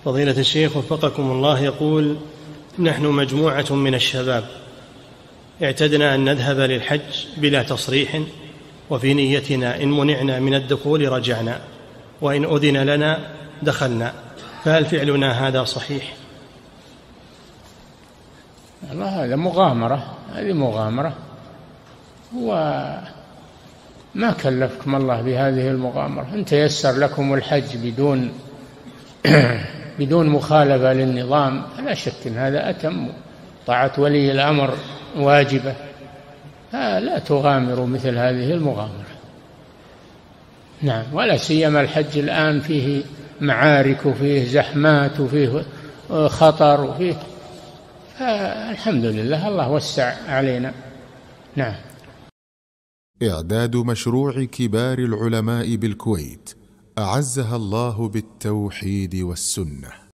فضيلة الشيخ وفقكم الله، يقول: نحن مجموعة من الشباب اعتدنا أن نذهب للحج بلا تصريح، وفي نيتنا إن منعنا من الدخول رجعنا، وإن أذن لنا دخلنا، فهل فعلنا هذا صحيح؟ الله، هذا مغامرة، هذه مغامرة، وما كلفكم الله بهذه المغامرة. إن تيسر لكم الحج بدون مخالفة للنظام فلا شك أن هذا أتم. طاعة ولي الأمر واجبة، لا تغامروا مثل هذه المغامرة. نعم، ولا سيما الحج الآن فيه معارك وفيه زحمات وفيه خطر وفيه، الحمد لله الله وسع علينا. نعم. إعداد مشروع كبار العلماء بالكويت أعزها الله بالتوحيد والسنة.